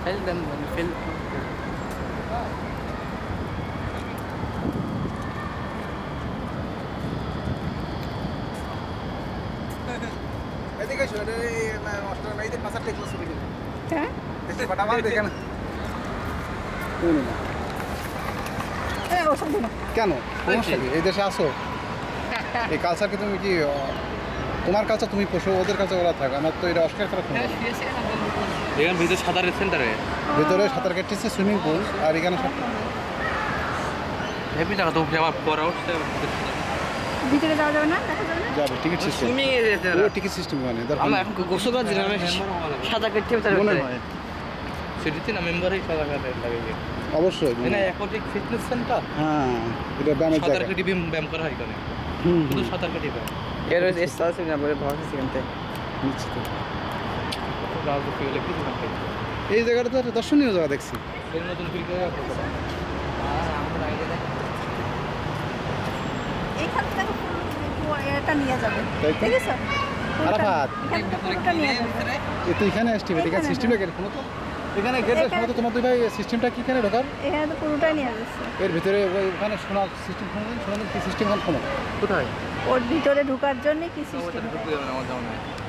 Fail দেন fail এদিকে এসো, master মেয়েদের পাশার টেকলো ছবি নিন। হ্যাঁ দেখতে ফাটাফাট দেখে না। ওসব দিন কেন সমস্যা কি? এই দেশে আসো, এই কালচারকে তুমি কি তোমার কালচার তুমি পোষো, ওদের কালচার ওরা থাকে, আমার তো এটা অস্বীকার করা সম্ভব না। এখানে ভিতরে সাঁতারের সেন্টারে ভিতরে সাঁতার কাটতেছে, সুইমিং পুল, আর এখানে সব হেভি টাকা তো আমার পড়া ভিতরে যাওয়া যাবে না, দেখা যাবে না। যাবে টিকিট সিস্টেম। সুইমিং এ যেতে ও টিকিট সিস্টেম মানে আমরা এখন গোসল করছি না, আমি সাঁতার কাটতে মনে হয় সেটিতে না মেম্বারই সাঁতার কাটতে লাগে অবশ্যই না অ্যাকোয়াটিক ফিটনেস সেন্টার হ্যাঁ, এটা ব্যায়ামের সাঁতার জায়গা। কাটি ব্যায়াম করা হয় এখানে হুম শুধু সাঁতার কাটি ব্যায়াম এর স্টার আছে না বলে ভালো সেখানতে নিশ্চিত। রাজনীতি হলে কিছু না এই জায়গাটা তো একটা দর্শনীয় জায়গা দেখছি। এর নতুন ফিল করে এইখান থেকে এটা নিয়ে যাবে, তাই তো? ঠিক আছে? আরাফাত, এখান থেকে পুরোটা নিয়ে যাবে। এ তো এখানে আসছি, এখানে এখানে সিস্টেমটা কেন শোনো তো, এখানে গেটের শোনো তো তোমার দুই ভাই, সিস্টেমটা কি এখানে ঢোকার? এখানে তো পুরোটাই নিয়ে যাচ্ছে। এর ভিতরে ওখানে শোনার সিস্টেম শোনা কি সিস্টেম শোনো? কোথায় ওর ভিতরে ঢোকার জন্য কি সিস্টেম? ঢুকতে যাবে না আমার যাওয়া নাই